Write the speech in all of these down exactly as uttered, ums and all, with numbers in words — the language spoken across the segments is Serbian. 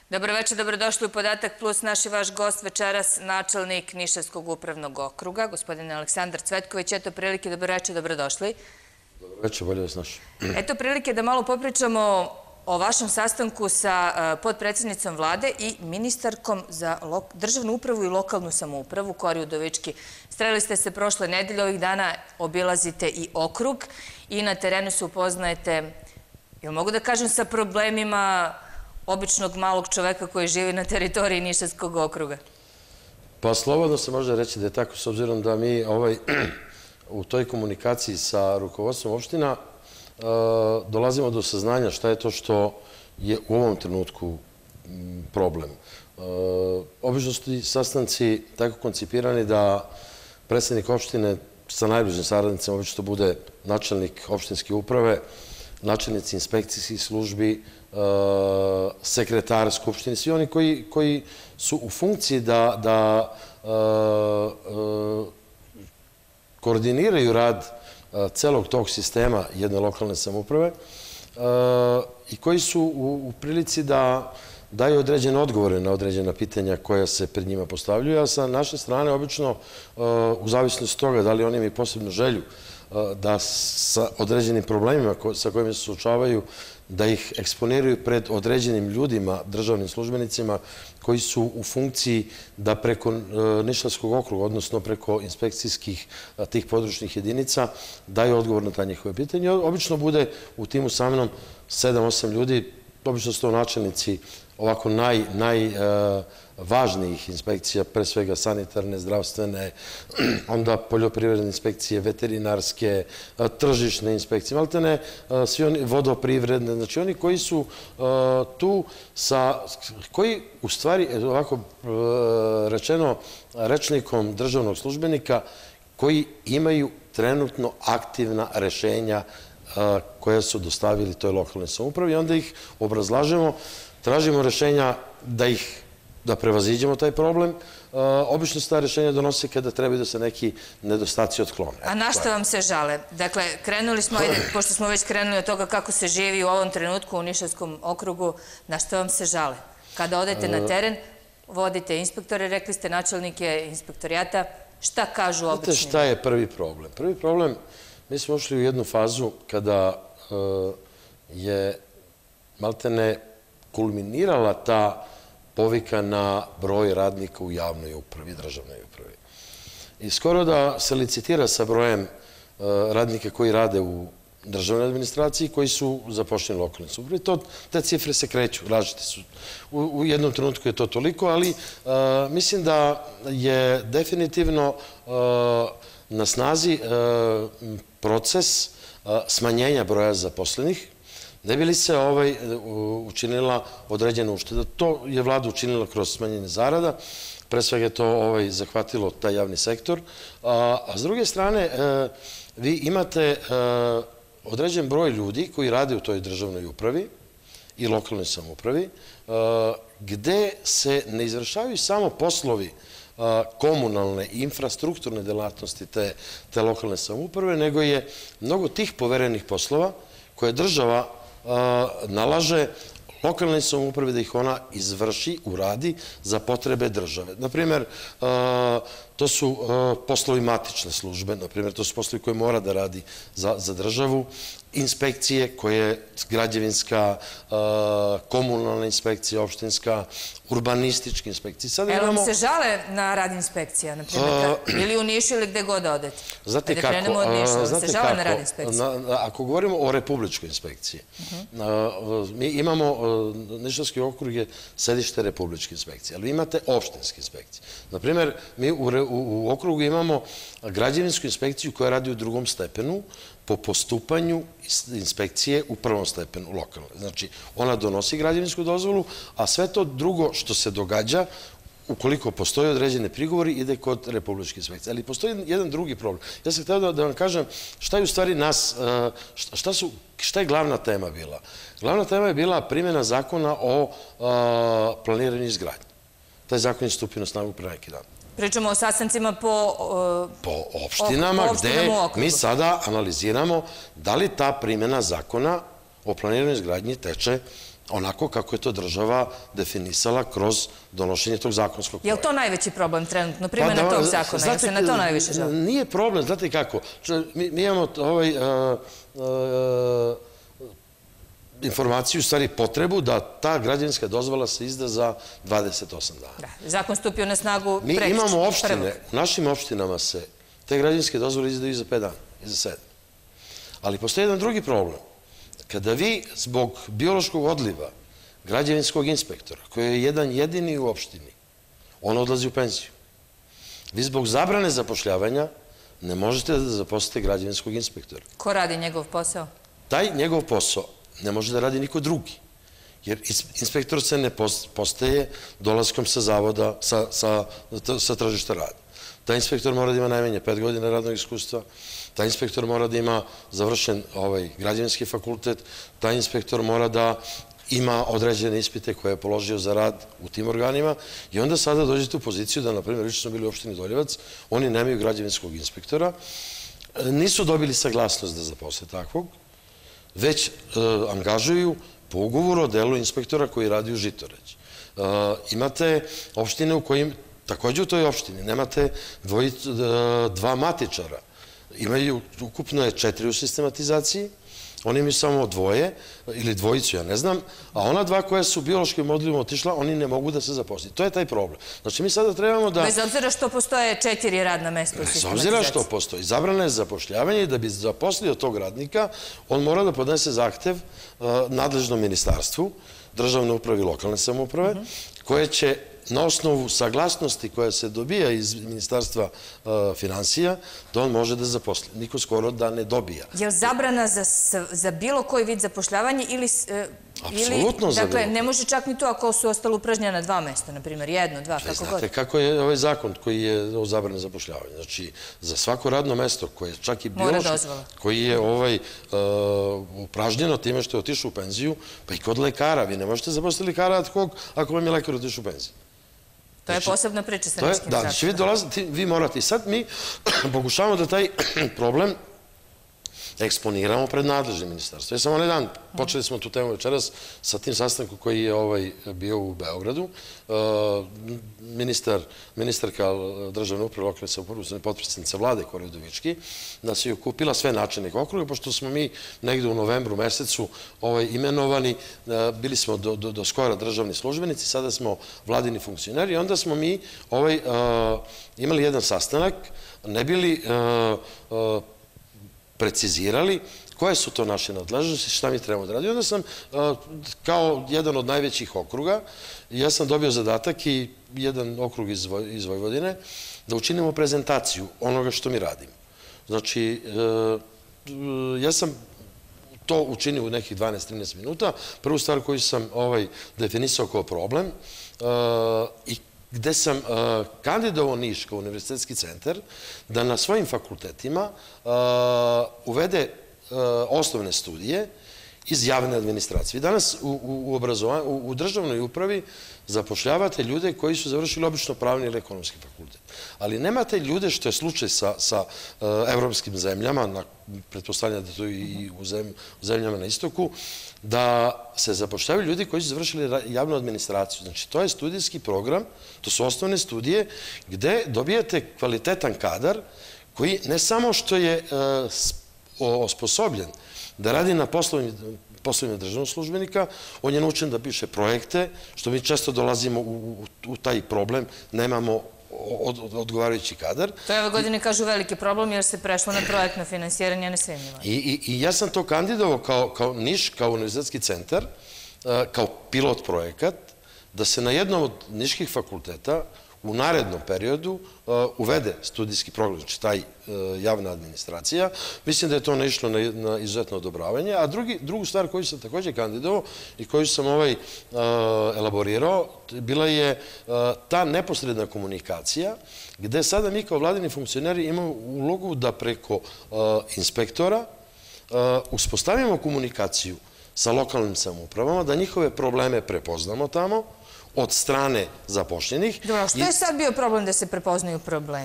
Dobro večer, dobrodošli u Podatak plus. Naš i vaš gost večeras, načelnik Nišavskog upravnog okruga, gospodin Aleksandar Cvetković. Eto prilike, dobro večer, dobrodošli. Dobro večer, bolje vas našli. Eto prilike da malo popričamo o vašem sastanku sa potpredsjednicom vlade i ministarkom za državnu upravu i lokalnu samoupravu, Kori Udovički. Streli ste se prošle nedelje, ovih dana obilazite i okrug i na terenu se upoznajete, jel mogu da kažem, sa problemima običnog malog čoveka koji živi na teritoriji Nišavskog okruga? Pa slobodno se može reći da je tako, s obzirom da mi u toj komunikaciji sa rukovodstvom opština dolazimo do saznanja šta je to što je u ovom trenutku problem. Obično su ti sastanci tako koncipirani da predsednik opštine sa najbližim saradnicima obično bude načelnik opštinske uprave, načelnici inspekcijskih službi, sekretar skupštine, svi oni koji su u funkciji da koordiniraju rad celog tog sistema jedne lokalne samouprave i koji su u prilici da daju određene odgovore na određena pitanja koja se pred njima postavljaju, a sa naše strane obično, u zavisnosti toga da li oni imaju posebnu želju da sa određenim problemima sa kojima se suočavaju, da ih eksponiraju pred određenim ljudima, državnim službenicima, koji su u funkciji da preko Nišavskog okruga, odnosno preko inspekcijskih tih područnih jedinica, daju odgovor na ta njihove pitanje. Obično bude u timu sa mnom sedam osam ljudi, obično su to načelnici ovako najvažnijih inspekcija, pre svega sanitarne, zdravstvene, onda poljoprivredne inspekcije, veterinarske, tržišne inspekcije, maltene, svi oni vodoprivredne, znači oni koji su tu sa, koji u stvari, ovako rečeno rečnikom državnog službenika, koji imaju trenutno aktivna rešenja koja su dostavili toj lokalnoj samoupravi i onda ih obrazlažemo, tražimo rešenja da ih, da prevaziđemo taj problem. Obično se ta rešenja donose kada trebaju da se neki nedostaci otklone. A na što vam se žale? Dakle, krenuli smo, pošto smo već krenuli od toga kako se živi u ovom trenutku u Nišavskom okrugu, na što vam se žale? Kada odete na teren, vodite inspektore, rekli ste načelnike inspektorijata, šta kažu obični? Znate šta je prvi problem? Prvi problem, mi smo ušli u jednu fazu kada je maltene kulminirala ta povika na broj radnika u javnoj upravi, državnoj upravi. I skoro da se licitira sa brojem radnika koji rade u državnoj administraciji, koji su zaposleni u lokalnoj samoupravi. Te cifre se kreću, različite su. U jednom trenutku je to toliko, ali mislim da je definitivno na snazi proces smanjenja broja zaposlenih, ne bi li se učinila određena ušteda. To je vlada učinila kroz smanjenje zarada, pre svega je to zahvatilo taj javni sektor, a s druge strane vi imate određen broj ljudi koji rade u toj državnoj upravi i lokalnoj samoupravi, gde se ne izvršavaju samo poslovi komunalne i infrastrukturne delatnosti te lokalne samouprave, nego je mnogo tih poverenih poslova koje država nalaže lokalnoj samoupravi da ih ona izvrši, uradi za potrebe države. Naprimjer, to su poslovi matične službe, naprimjer, to su poslovi koje mora da radi za državu, inspekcije koje građevinska, komunalna inspekcija, opštinska, urbanistička inspekcija. Evo vam se žale na rad inspekcija, na primjer, ili u Nišu ili gde god odete? Znate kako? Kada krenemo od Niša, vam se žale na rad inspekcija? Ako govorimo o republičkoj inspekciji, mi imamo, Nišavski okrug je sedište republičke inspekcije, ali imate opštinske inspekcije. Naprimjer, mi u okrugu imamo građevinsku inspekciju koja radi u drugom stepenu, po postupanju inspekcije u prvom stepenu lokalno. Znači, ona donosi građevinsku dozvolu, a sve to drugo što se događa, ukoliko postoje određene prigovori, ide kod republičke inspekcije. Ali postoji jedan drugi problem. Ja sam htio da vam kažem šta je u stvari nas, šta je glavna tema bila. Glavna tema je bila primjena zakona o planiranju izgradnje. Taj zakon je stupio na snagu pre neki dan. Pričamo o sastancima po... Po opštinama gde mi sada analiziramo da li ta primjena zakona o planiranju izgradnje teče onako kako je to država definisala kroz donošenje tog zakonskog projekta. Je li to najveći problem trenutno, primjena tog zakona? Jel se na to najviše želi? Nije problem, znate kako, mi imamo ovaj informaciju, u stvari potrebu da ta građevinska dozvola se izda za dvadeset osam dana. Da, zakon stupio na snagu Mi prekiče. imamo opštine, u našim opštinama se te građevinske dozvole izdaju i za pet dana, i za sedam. Ali postoji jedan drugi problem. Kada vi zbog biološkog odliva građevinskog inspektora, koji je jedan jedini u opštini, on odlazi u penziju. Vi zbog zabrane zapošljavanja ne možete da zaposlite građevinskog inspektora. Ko radi njegov posao? Taj njegov posao ne može da radi niko drugi. Jer inspektor se ne postaje dolaskom sa zavoda, sa tržišta rada. Taj inspektor mora da ima najmanje pet godina radnog iskustva, taj inspektor mora da ima završen građevinski fakultet, taj inspektor mora da ima određene ispite koje je položio za rad u tim organima i onda sada dođete u poziciju da, na primjer, lično smo bili u opštini Doljevac, oni nemaju građevinskog inspektora, nisu dobili saglasnost da zaposle takvog, već angažuju po ugovoru o delu inspektora koji radi u Žitorađi. Imate opštine u kojim, takođe u toj opštini, nemate dva matičara. Imaju, ukupno je četiri u sistematizaciji, oni imaju samo dvoje, ili dvojicu, ja ne znam, a ona dva koja su biološkim odlivom otišla, oni ne mogu da se zaposli. To je taj problem. Znači, mi sada trebamo da... Bez obzira što postoje četiri radna mesta u sistematizaciji. Bez obzira što postoji. Zabrana je zapošljavanje i da bi zaposlio tog radnika, on mora da podnese zahtev nadležnom ministarstvu, državne uprave i lokalne samouprave, koje će na osnovu saglasnosti koja se dobija iz Ministarstva finansija, da on može da zaposli. Niko skoro da ne dobija. Je li zabrana za bilo koji vid zapošljavanja ili... Apsolutno za bilo. Dakle, ne može čak ni to ako su ostalo upražnjena dva mesta, na primjer, jedno, dva, kako god. Znate kako je ovaj zakon koji je o zabrani zapošljavanja. Znači, za svako radno mesto koje je čak i biološko, koji je upražnjeno time što je otišao u penziju, pa i kod lekara. Vi ne možete zaposliti lekara ad hoc ako vam je lekar otišao u penziju. To je posebna priča sa niskim zakonom. Da, znači vi dolazite, vi morate. I sad mi pokušavamo da taj problem eksponiramo pred nadležnim ministarstvom. Ja sam onaj dan, počeli smo tu temu večeras sa tim sastankom koji je bio u Beogradu. Ministarka državne uprave lokalne samouprave, potpredsednica vlade Kori Udovički, nas je okupila sve načelnike okruga, pošto smo mi negde u novembru mesecu imenovani, bili smo do skora državni službenici, sada smo vladini funkcioneri i onda smo mi imali jedan sastanak, ne bili precizirali koje su to naše nadležnosti, šta mi trebamo da radimo. Onda sam, kao jedan od najvećih okruga, ja sam dobio zadatak i jedan okrug iz Vojvodine, da učinimo prezentaciju onoga što mi radimo. Znači, ja sam to učinio u nekih dvanaest do trinaest minuta. Prvu stvar koju sam definisao kao problem i gde sam kandidovao Niš kao univerzitetski centar da na svojim fakultetima uvede osnovne studije iz javne administracije. Vi danas u državnoj upravi zapošljavate ljude koji su završili obično pravni ili ekonomski fakultet. Ali nemate ljude, što je slučaj sa evropskim zemljama, pretpostavljam da to i u zemljama na istoku, da se zapošljavaju ljudi koji su završili javnu administraciju. Znači, to je studijski program, to su osnovne studije, gde dobijate kvalitetan kadar koji ne samo što je osposobljen da radi na poslovima državnog službenika, on je naučen da piše projekte, što mi često dolazimo u taj problem, nemamo odgovarajući kadar. To je ove godine, kažu, veliki problem jer se prešlo na projektno finansiranje na svim nivoima. I ja sam to kandidovao kao Niš, kao univerzitetski centar, kao pilot projekat, da se na jednom od niških fakulteta u narednom periodu uvede studijski program, znači taj javna administracija. Mislim da je to naišlo na izuzetno odobravanje. A drugu stvar koju sam takođe kandidovao i koju sam elaborirao, bila je ta neposredna komunikacija, gde sada mi kao vladini funkcioneri imamo ulogu da preko inspektora uspostavimo komunikaciju sa lokalnim samoupravama, da njihove probleme prepoznamo tamo, od strane zapošljenih. Dobro, što je sad bio problem da se prepoznaju problemi?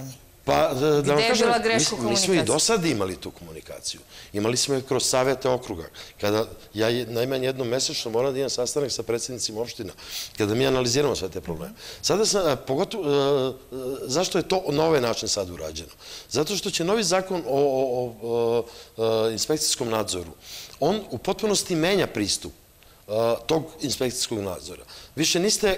Pa, da vam Gde je kažem, bila greška u mi smo i komunikaciji? do sad imali tu komunikaciju. Imali smo je kroz savete okruga. Kada ja najmanje jednom mesečno moram da imam sastanak sa predsjednicima opština, kada mi analiziramo sve te probleme. Sada sam, pogotovo, zašto je to na ovaj način sad urađeno? Zato što će novi zakon o inspekcijskom nadzoru, on u potpunosti menja pristup tog inspekcijskog nadzora. Više niste,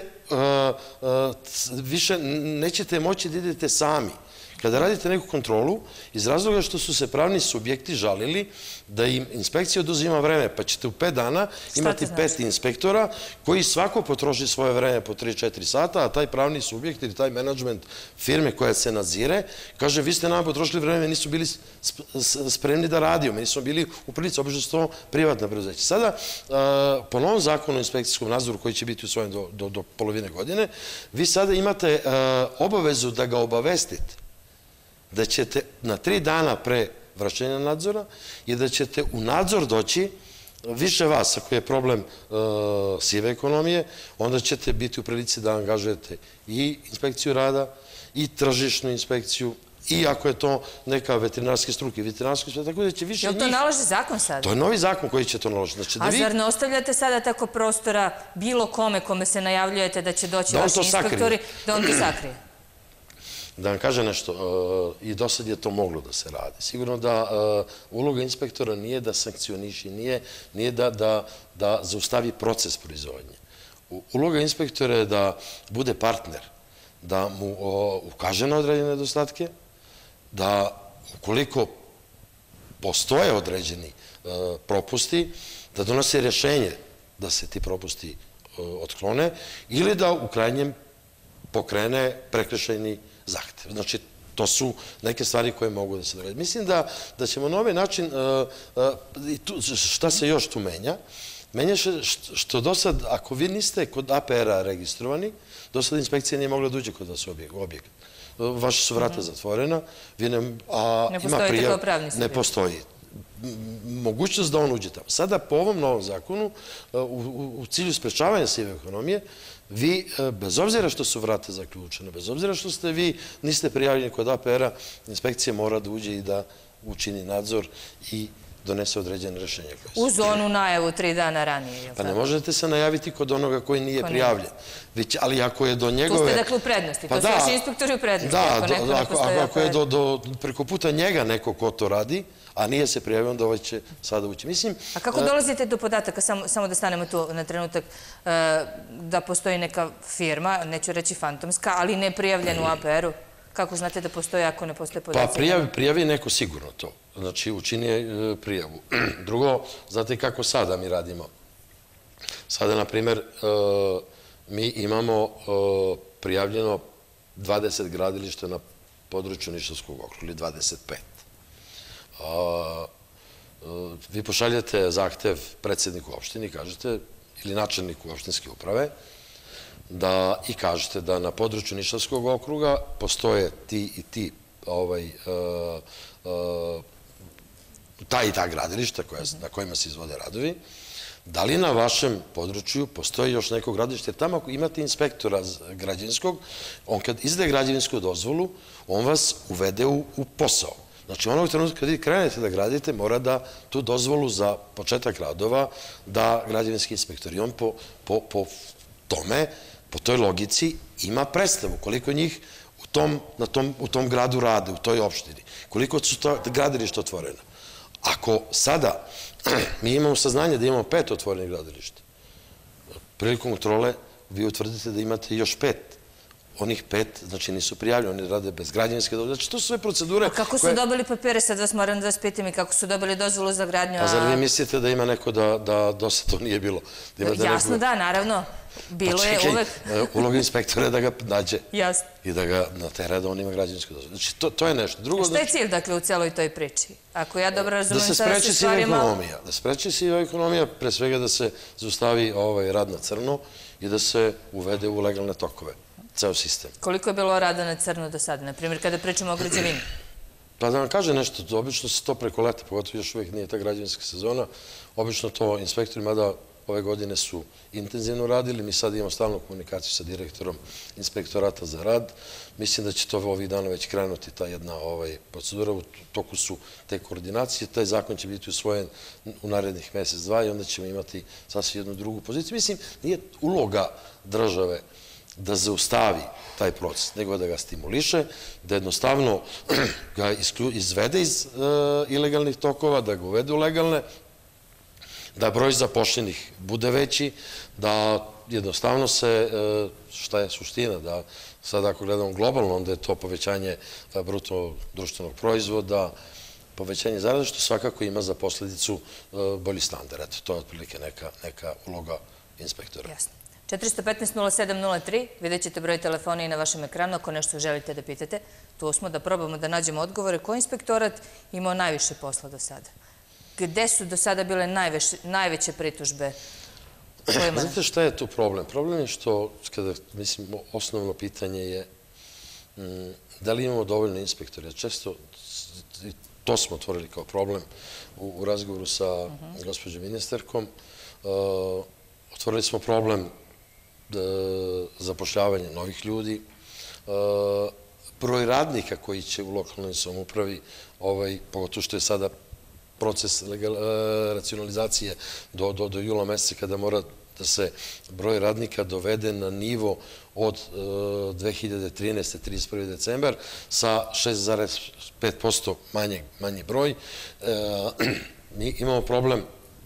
više nećete moći da idete sami. Kada radite neku kontrolu, iz razloga što su se pravni subjekti žalili da im inspekcija oduzima vreme, pa ćete u pet dana imati pet inspektora koji svako potroši svoje vreme po tri do četiri sata, a taj pravni subjekt ili taj menadžment firme koja se nadzire, kaže, vi ste nama potrošili vreme, nisu bili spremni da radiju, mi nismo bili u prilici, obično su to privatna preduzeća. Sada, po novom zakonu o inspekcijskom nadzoru koji će biti usvojen do polovine godine, vi sada imate obavezu da ga obavestite da ćete na tri dana pre vršenja nadzora i da ćete u nadzor doći više vas, ako je problem sive ekonomije, onda ćete biti u prilici da angažujete i inspekciju rada, i tržišnu inspekciju, i ako je to neka veterinarske struke, veterinarske struke, tako da će više njih... Je li to naloži zakon sada? To je novi zakon koji će to naložiti. A zar ne ostavljate sada tako prostora bilo kome, kome se najavljujete da će doći vaši inspektori, da on to sakrije? Da vam kažem nešto, i do sad je to moglo da se radi. Sigurno da uloga inspektora nije da sankcioniši, nije da zaustavi proces proizvodnje. Uloga inspektora je da bude partner, da mu ukaže na određene nedostatke, da ukoliko postoje određeni propusti, da donose rješenje da se ti propusti otklone ili da u krajnjem pokrene prekršajni zahtev. Znači, to su neke stvari koje mogu da se događaju. Mislim da ćemo na ovaj način, šta se još tu menja? Menja se što do sad, ako vi niste kod A P R-a registrovani, do sad inspekcija nije mogla da uđe kod vas u objekt. Vaše su vrata zatvorena, ne postojite kao pravni subjekt. Ne postoji mogućnost da on uđe tamo. Sada, po ovom novom zakonu, u cilju sprečavanja sive ekonomije, vi, bez obzira što su vrata zaključene, bez obzira što ste vi, niste prijavljeni kod A P R-a, inspekcija mora da uđe i da učini nadzor i donese određene rešenje. Uz onu najavu tri dana ranije. Pa ne možete se najaviti kod onoga koji nije prijavljen. Ali ako je do njegove... Tu ste dakle u prednosti, to su još inspektori u prednosti. Da, ako je preko puta njega neko ko to radi, a nije se prijavio, onda ovaj će sada ući. A kako dolazite do podataka, samo da stanemo tu na trenutak, da postoji neka firma, neću reći fantomska, ali ne prijavljena u A P R-u? Kako znate da postoji ako ne postoje podaci? Pa prijavi neko sigurno to. Znači, učini prijavu. Drugo, znate kako sada mi radimo? Sada, na primjer, mi imamo prijavljeno dvadeset gradilišta na području Nišavskog okruga, ili dvadeset pet. Vi pošaljete zahtev predsjedniku opštini, kažete, ili načelniku opštinske uprave, i kažete da na području Nišavskog okruga postoje ti i ti ta i ta gradilišta na kojima se izvode radovi. Da li na vašem području postoji još neko gradilište? Jer tamo ako imate inspektora građevinskog, on kad izdaje građevinsku dozvolu, on vas uvede u posao. Znači, onog trenutka kad vi krenete da gradite, mora da tu dozvolu za početak radova da građevinski inspektor. I on po tome, po toj logici, ima predstavu koliko njih u tom gradu rade, u toj opštini. Koliko su to gradilišta otvorena. Ako sada mi imamo saznanje da imamo pet otvorenih gradilišta, prilikom kontrole vi utvrdite da imate još pet. Onih pet, znači, nisu prijavljeni, oni rade bez građevinske dozvole. Znači, to su sve procedure... A kako su dobili papire? Sad vas moram da vas pitam i kako su dobili dozvolu za gradnju? Pa zar vi mislite da ima neko da do sad to nije bilo? Jasno da, naravno. Bilo je uvek... Uloga inspektora je da ga nađe. Jasno. I da ga natera da on ima građevinsku dozvolu. Znači, to je nešto. Šta je cilj, dakle, u celoj toj priči? Ako ja dobro razumem... Da se spreči siva ekonomija. Da se spreči siva ekonomija, pre svega da se zaustavi rad na crno i da se uvede u legalne tokove. Ceo sistem. Koliko je bilo rada na crno do sada? Naprimjer, kada pričamo o građevini? Pa da vam kažem nešto, obično se to preko leta, pogotovo još uvijek nije ta građevinska sezona, obično to inspektori, mada ove godine su intenzivno radili. Mi sad imamo stalnu komunikaciju sa direktorom Inspektorata za rad. Mislim da će to ovih dana već krenuti ta jedna procedura. U toku su te koordinacije. Taj zakon će biti usvojen u narednih mesec, dva i onda ćemo imati sasvim jednu drugu poziciju. Mislim, nije uloga države da zaustavi taj proces, nego da ga stimuliše, da jednostavno ga izvede iz ilegalnih tokova, da ga uvede u legalne, da broj zapošljenih bude veći, da jednostavno se, šta je suština, da sad ako gledamo globalno, onda je to povećanje bruto društvenog proizvoda, povećanje zarade, što svakako ima za posledicu bolji standard. Eto, to je otprilike neka uloga inspektora. Jasno. četiristo petnaest nula sedam nula tri, vidjet ćete broj telefona i na vašem ekranu ako nešto želite da pitate. Tu smo da probamo da nađemo odgovore. Koji inspektorat imao najviše posla do sada? Gde su do sada bile najveće pritužbe? Znate šta je tu problem? Problem je što, kada, mislim, osnovno pitanje je da li imamo dovoljno inspektora. Često, to smo otvorili kao problem u razgovoru sa gospođom ministarkom. Otvorili smo problem zapošljavanja novih ljudi, broj radnika koji će u lokalnoj samoupravi, pogotovo što je sada proces racionalizacije do jula meseca, kada mora da se broj radnika dovede na nivo od dve hiljade trinaeste. trideset prvi decembar sa šest zarez pet posto manji broj. Mi imamo problem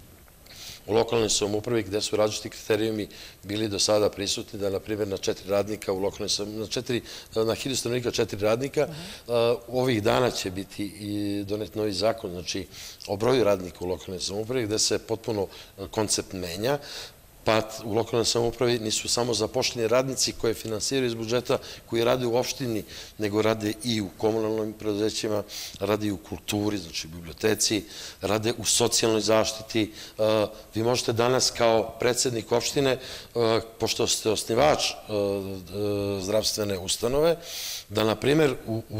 u lokalnoj samoupravi gde su različiti kriterijumi bili do sada prisutni, da na primjer na četiri radnika u lokalnoj samoupravi, na hiljadu stanovnika četiri radnika, ovih dana će biti i donet novi zakon, znači o broju radnika u lokalnoj samoupravi gde se potpuno koncept menja, pa u lokalnoj samoupravi nisu samo zapošljeni radnici koje finansiraju iz budžeta, koji rade u opštini, nego rade i u komunalnim preduzećima, rade i u kulturi, znači u biblioteci, rade u socijalnoj zaštiti. Vi možete danas kao predsednik opštine, pošto ste osnivač zdravstvene ustanove, da na primjer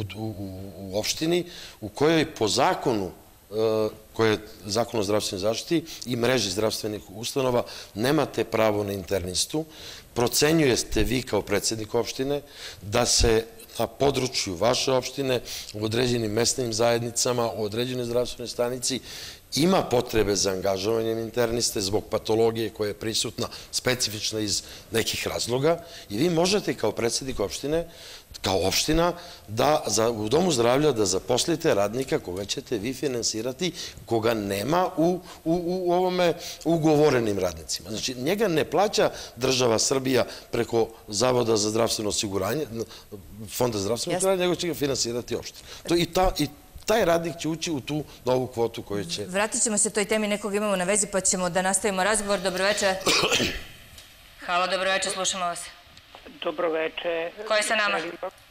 u opštini u kojoj po zakonu koje je zakon o zdravstvenoj zaštiti i mreži zdravstvenih ustanova, nemate pravo na internistu, procenjujete vi kao predsednik opštine da se na području vaše opštine u određenim mesnim zajednicama, u određenoj zdravstvenoj stanici ima potrebe za angažovanjem interniste zbog patologije koja je prisutna specifična iz nekih razloga i vi možete kao predsednik opštine, kao opština, da u domu zdravlja da zaposlite radnika koga ćete vi finansirati, koga nema u ovome ugovorenim radnicima. Znači, njega ne plaća država Srbija preko Zavoda za zdravstveno osiguranje, Fonda za zdravstveno osiguranje, nego će ga finansirati opština. I taj radnik će ući u tu novu kvotu koju će... Vratit ćemo se toj temi, nekog imamo na vezi, pa ćemo da nastavimo razgovor. Dobro večer. Halo, dobro večer, slušamo vas. Dobro večer. Ko je sa nama?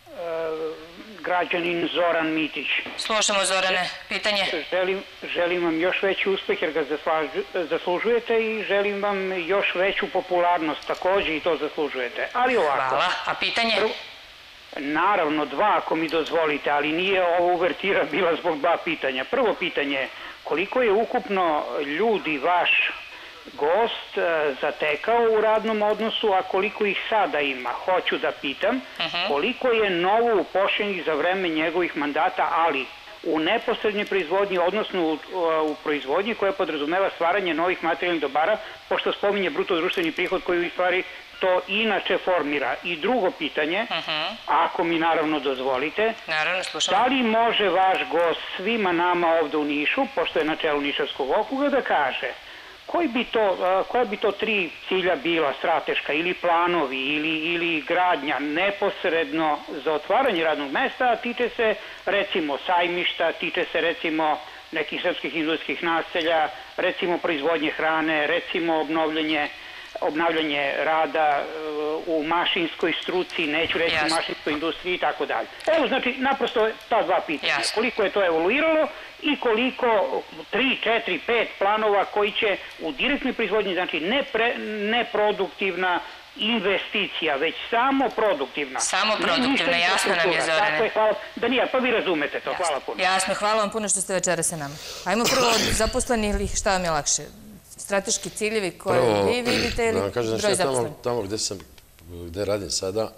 Građanin Zoran Mitić. Slušamo, Zorane. Pitanje? Želim vam još veći uspeh jer ga zaslužujete i želim vam još veću popularnost. Također i to zaslužujete. Ali ovako. Hvala. A pitanje? Naravno, dva ako mi dozvolite, ali nije ovo uvertira bila zbog dva pitanja. Prvo pitanje, koliko je ukupno ljudi vaš gost zatekao u radnom odnosu, a koliko ih sada ima? Hoću da pitam koliko je novo upošljenih za vreme njegovih mandata, ali u neposrednjoj proizvodnji, odnosno u proizvodnji koja podrazumeva stvaranje novih materijalnih dobara, pošto spominje bruto društveni prihod koji u stvari to inače formira. I drugo pitanje, ako mi naravno dozvolite, da li može vaš gost svima nama ovde u Nišu, pošto je na čelu Nišavskog okruga, da kaže koja bi to tri cilja bila strateška ili planovi ili gradnja neposredno za otvaranje radnog mesta, a tiče se recimo sajmišta, tiče se recimo nekih srpskih industrijskih naselja, recimo proizvodnje hrane, recimo obnovljanje obnavljanje rada u mašinskoj struci, neću reći u mašinskoj industriji i tako dalje. Evo, znači, naprosto ta dva pitanja. Koliko je to evoluiralo i koliko, tri, četiri, pet planova koji će u direktnoj proizvodnji, znači ne produktivna investicija, već samo produktivna. Samo produktivna, jasno nam je, Zorane. Danija, pa vi razumete to, hvala puno. Jasno, hvala vam puno što ste večera sa nama. Ajmo prvo od zaposlenih ili šta vam je lakše? strateški ciljevi koje vi vidite ili broj zaposlenih? Tamo gde sam, gde radim sada,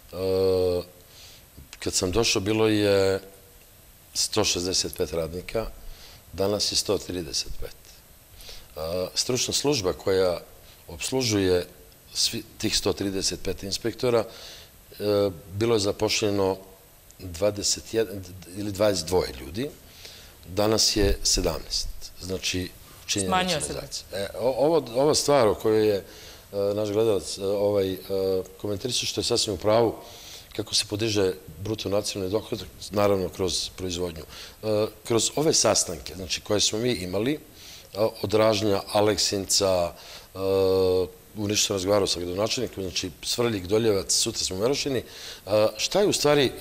kad sam došao bilo je sto šezdeset pet radnika, danas je sto trideset pet. Stručna služba koja obslužuje tih sto trideset pet inspektora, bilo je zapošljeno dvadeset jedan ili dvadeset dva ljudi, danas je sedamnaest. Znači, činjenica racionalizacija. Ova stvar o kojoj je naš gledalac komentarisao, što je sasvim u pravu, kako se podiže bruto nacionalni dohodak, naravno kroz proizvodnju. Kroz ove sastanke, znači, koje smo mi imali, od Ražnja, Aleksinca, u Nišu sam razgovarao sa gradonačelnikom, znači Svrljig, Doljevac, sutra smo u Merošini. Šta je u stvari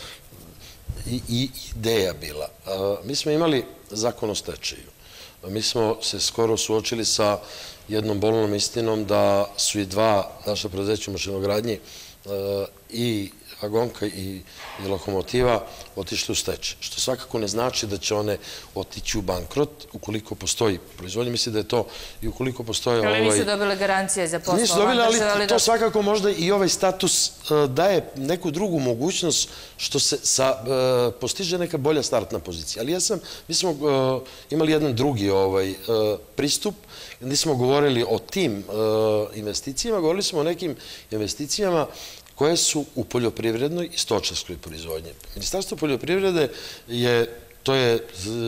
i ideja bila? Mi smo imali zakon o stečaju. Mi smo se skoro suočili sa jednom bolnom istinom da su i dva naša preduzeća u mašinogradnji, i Vagonka i Lokomotiva, otišli u stečaj. Što svakako ne znači da će one otići u bankrot ukoliko postoji proizvodnja. Mislim da je to i ukoliko postoje... Ali nisu dobile garancije za posao? Nisu dobile, ali to svakako možda i ovaj status daje neku drugu mogućnost što se postiže neka bolja startna pozicija. Ali ja sam, mi smo imali jedan drugi pristup, nismo govorili o tim investicijama, govorili smo o nekim investicijama koje su u poljoprivrednoj i stočarskoj proizvodnji. Ministarstvo poljoprivrede je, to je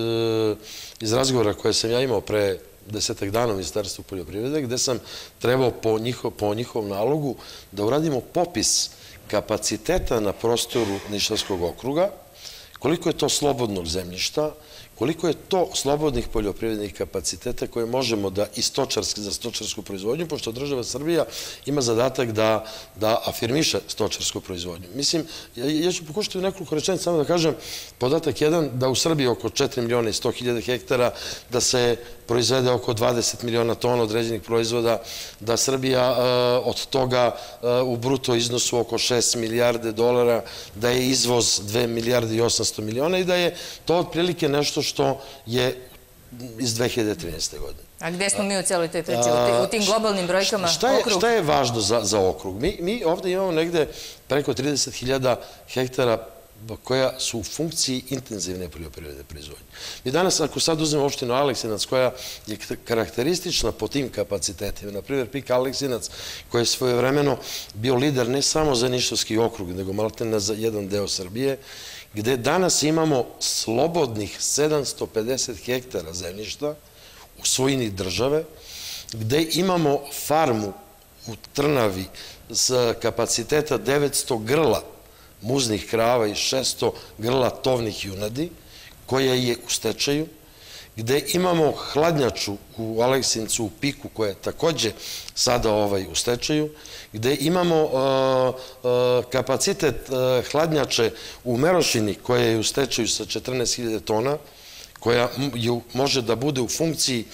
iz razgovora koje sam ja imao pre desetak dana u Ministarstvu poljoprivrede, gde sam trebao po njihovom nalogu da uradimo popis kapaciteta na prostoru Nišavskog okruga, koliko je to slobodnog zemljišta, koliko je to slobodnih poljoprivrednih kapaciteta koje možemo da i stočarski za stočarsku proizvodnju, pošto država Srbija ima zadatak da afirmiše stočarsku proizvodnju. Mislim, ja ću pokušati u nekoliko rečenica samo da kažem podatak jedan, da u Srbiji oko četiri miliona i sto hiljada hektara, da se proizvede oko dvadeset miliona tona određenih proizvoda, da Srbija od toga u bruto iznosu oko šest milijarde dolara, da je izvoz dve milijarde i osamsto miliona i da je to otprilike nešto što je iz dve hiljade trinaeste. godine. A gde smo mi u celoj toj priči? U tim globalnim brojkama okrug? Šta je važno za okrug? Mi ovde imamo negde preko trideset hiljada hektara koja su u funkciji intenzivne poljoprivredne proizvodnje. Mi danas, ako sad uzmemo opštinu Aleksinac, koja je karakteristična po tim kapacitetima, na primjer Pik Aleksinac, koji je svojevremeno bio lider ne samo za Nišavski okrug, nego maltene za jedan deo Srbije, gde danas imamo slobodnih sedamsto pedeset hektara zemljišta u svojini države, gde imamo farmu u Trnavi s kapaciteta devetsto grla muznih krava i šesto grla tovnih junadi, koja je u stečaju, gde imamo hladnjaču u Aleksincu, u Piku, koja je takođe sada u stečaju, gde imamo kapacitet hladnjače u Merošini, koja je u stečaju sa četrnaest hiljada tona, koja može da bude u funkciji